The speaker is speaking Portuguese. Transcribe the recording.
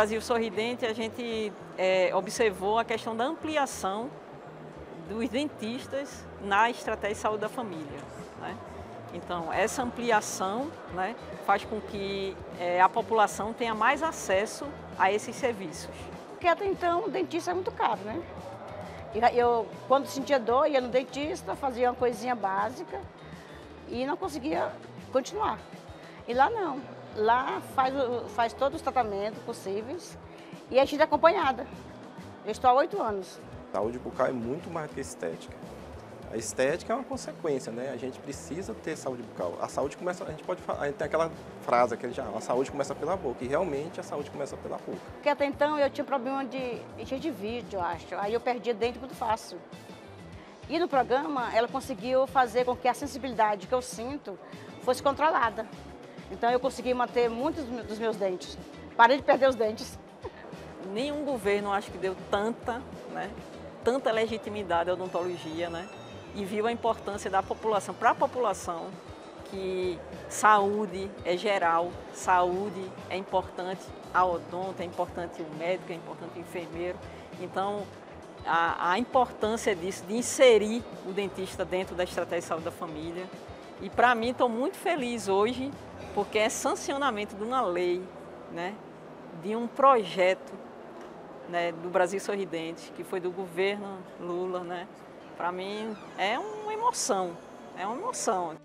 Brasil Sorridente, a gente observou a questão da ampliação dos dentistas na estratégia de saúde da família, né? Então, essa ampliação, né, faz com que a população tenha mais acesso a esses serviços. Porque até então o dentista é muito caro, né? Eu, quando sentia dor, ia no dentista, fazia uma coisinha básica e não conseguia continuar. E lá não. Lá faz todos os tratamentos possíveis e a gente é acompanhada. Eu estou há 8 anos. Saúde bucal é muito mais do que estética. A estética é uma consequência, né? A gente precisa ter saúde bucal. A saúde começa, a gente tem aquela frase, a saúde começa pela boca, e realmente a saúde começa pela boca. Porque até então eu tinha problema de encher de vídeo, eu acho. Aí eu perdia dente muito fácil. E no programa ela conseguiu fazer com que a sensibilidade que eu sinto fosse controlada. Então eu consegui manter muitos dos meus dentes. Parei de perder os dentes. Nenhum governo acho que deu tanta legitimidade à odontologia, né? E viu a importância da população, para a população, que saúde é geral, saúde é importante, a odonto, é importante o médico, é importante o enfermeiro. Então, a importância disso, de inserir o dentista dentro da estratégia de saúde da família. E para mim, estou muito feliz hoje, porque é sancionamento de uma lei, né, de um projeto, né, do Brasil Sorridente, que foi do governo Lula, né? Para mim é uma emoção, é uma emoção.